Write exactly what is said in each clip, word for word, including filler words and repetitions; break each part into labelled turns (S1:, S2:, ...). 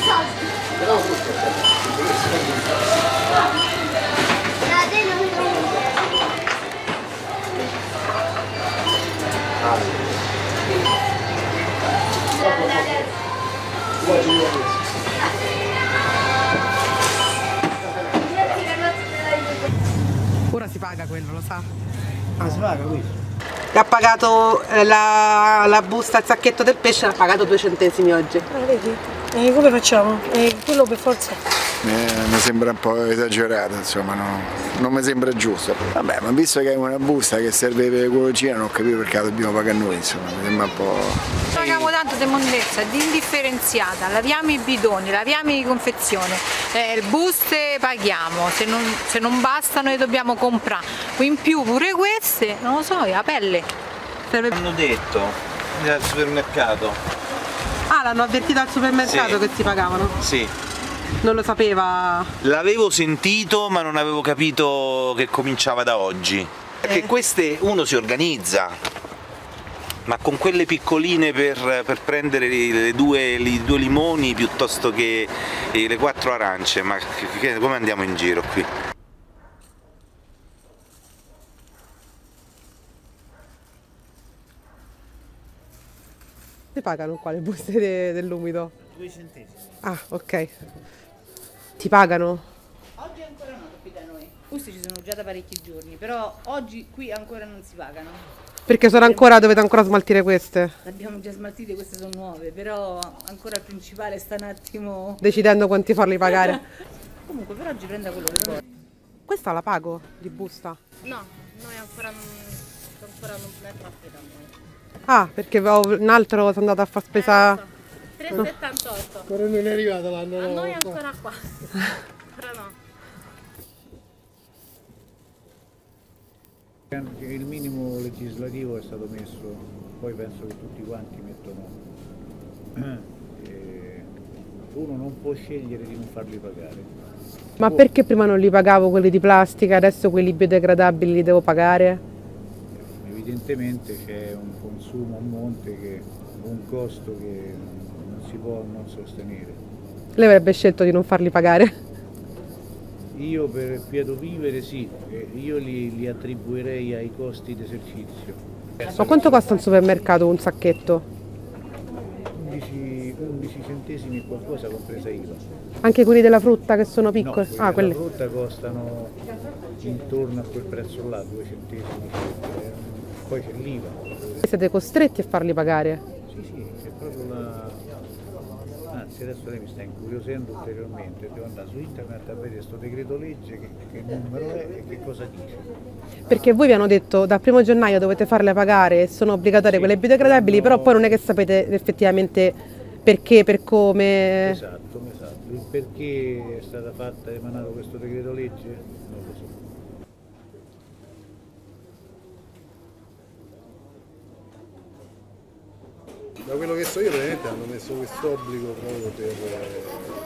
S1: Ora si paga quello, lo sa?
S2: Ah, si paga questo?
S1: Ha pagato la, la busta, il sacchetto del pesce, ha pagato due centesimi oggi.
S3: Ah, vedi? E come facciamo? E quello per forza.
S4: Eh, mi sembra un po' esagerato, insomma, no, non mi sembra giusto. Vabbè, ma visto che è una busta che serve per cucina, non ho capito perché la dobbiamo pagare noi, insomma, mi sembra un po'.
S5: Paghiamo tanto di mondezza, di indifferenziata, laviamo i bidoni, laviamo i confezioni, eh, buste paghiamo, se non, se non bastano le dobbiamo comprare. In più pure queste, non lo so, la pelle. Serve...
S6: Hanno detto al supermercato.
S1: Ah, l'hanno avvertito al supermercato
S6: Sì.
S1: che si pagavano?
S6: Sì.
S1: Non lo sapeva?
S6: L'avevo sentito ma non avevo capito che cominciava da oggi. Perché
S1: Eh.
S6: queste uno si organizza, ma con quelle piccoline per, per prendere le due, i due limoni piuttosto che le quattro arance, ma che, che, come andiamo in giro qui?
S1: Si pagano qua le buste de, dell'umido?
S2: Due centesimi.
S1: Ah, ok. Ti pagano?
S7: Oggi ancora no qui da noi. Questi ci sono già da parecchi giorni, però oggi qui ancora non si pagano.
S1: Perché sono ancora, dovete ancora smaltire queste?
S7: Le abbiamo già smaltite, queste sono nuove, però ancora il principale sta un attimo...
S1: Decidendo quanti farli pagare.
S7: Comunque per oggi prenda quello che vuole.
S1: Questa la pago di busta?
S8: No, noi ancora non, ancora non è fatta da noi.
S1: Ah, perché avevo un altro sono andata a far spesa.
S8: Eh, lo so. tre virgola settantotto.
S2: Però non è arrivata l'anno
S8: A
S2: nuovo.
S8: noi ancora qua. Ancora no.
S9: Il minimo legislativo è stato messo, poi penso che tutti quanti mettono, eh, uno non può scegliere di non farli pagare.
S1: Ma perché prima non li pagavo quelli di plastica, adesso quelli biodegradabili li devo pagare?
S9: Evidentemente c'è un consumo a monte, che, un costo che non si può non sostenere.
S1: Lei avrebbe scelto di non farli pagare?
S9: Io per quieto vivere sì, io li, li attribuirei ai costi d'esercizio.
S1: Ma quanto costa un supermercato un sacchetto?
S9: undici, undici centesimi e qualcosa compresa I V A.
S1: Anche quelli della frutta che sono piccoli?
S9: No, quelli
S1: Ah,
S9: della
S1: quelli.
S9: frutta costano intorno a quel prezzo là, due centesimi, poi c'è l'I V A.
S1: Siete costretti a farli pagare?
S9: Sì, sì, è proprio la... Anzi, adesso lei mi sta incuriosendo ulteriormente, devo andare su internet a vedere questo decreto legge, che, che numero è e che cosa dice.
S1: Perché voi vi hanno detto dal primo gennaio dovete farle pagare e sono obbligatorie
S9: Sì,
S1: quelle biodegradabili,
S9: no.
S1: però poi non è che sapete effettivamente perché, per come...
S9: Esatto, esatto. Il perché è stata fatta, emanato questo decreto legge? Non lo so.
S2: Da quello che so io praticamente hanno messo questo obbligo proprio per eh,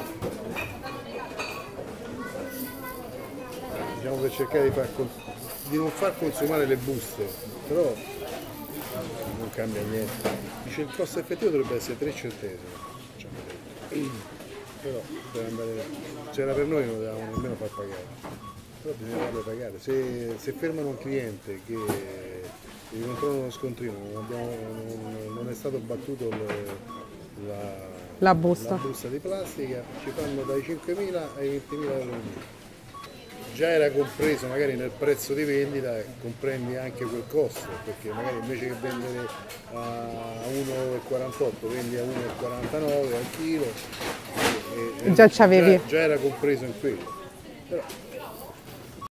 S2: diciamo per cercare di, far, di non far consumare le buste, però non cambia niente. Dice il costo effettivo dovrebbe essere tre centesimi, ci hanno detto. Però per andare, se era per noi non dovevamo nemmeno far pagare, però bisogna farle pagare. Se, se fermano un cliente che gli controllano uno scontrino, non, abbiamo, non, non è stato battuto il, la,
S1: La busta.
S2: la busta di plastica, ci fanno dai cinquemila ai ventimila euro. Già era compreso magari nel prezzo di vendita, comprendi anche quel costo, perché magari invece che vendere a uno virgola quarantotto vendi a uno virgola quarantanove al chilo, e, e,
S1: Già c'avevi.
S2: Già, già era compreso in quello. Però